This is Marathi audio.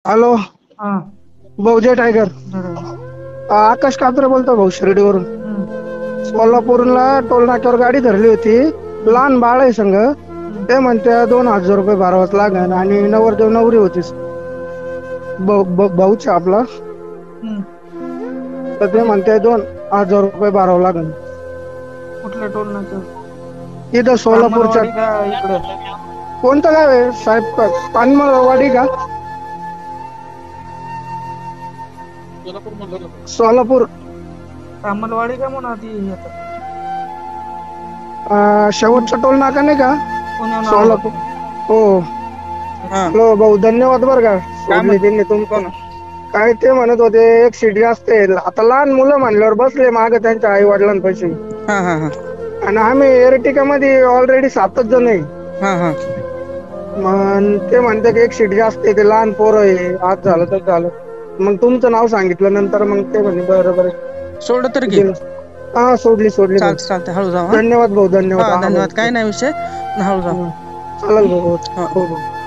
हॅलो हा भाऊ जय टायगर. बरोबर. आकाश कात्रे बोलतो भाऊ शिर्डीवरून. सोलापूरला टोल नाक्यावर गाडी धरली होती. लहान बाळ आहे संग. ते म्हणते 2000 रुपये भरावाच लागेल आणि नवरदेव नवरी होतीस भाऊच आपला. तर ते कधी म्हणते 2000 रुपये भरावं लागेल. कुठल्या टोल नाक्यावर? इथं सोलापूरच्या. तामलवाडी का इकडं? कोणतं गाव आहे साहेब? पानमळवाडी का सोलापूर? तामलवाडी का म्हणा ती आता शेवटचा टोल नाका नाही का पुण्याहून आलो सोलापूर? हो. हा हॅलो भाऊ धन्यवाद बरं का. काय सोडली त्यांनी कोण? तुमचं. काय ते म्हणत होते एक सीट असते. आता लहान मुलं म्हणल्यावर बसले मागे त्यांच्या आई वडिलांपाशी. हा हा हा आणि आम्ही एर्टिका मध्ये ऑलरेडी 7च जण आहे. हा हा मग ते म्हणतात की एक सीट जास्त आहे. ते लहान पोरं आहे. आज झालं तर झालं. मग तुमचं नाव सांगितलं नंतर मग ते म्हणे बरोबर सोडलं तर की दिलं. हा सोडली भाऊ. चालते हळू जाऊ. धन्यवाद भाऊ धन्यवाद. हा हा भाऊ धन्यवाद. काय नाही विषय, हळू जाऊ. चालेल भाऊ. हा हो भाऊ.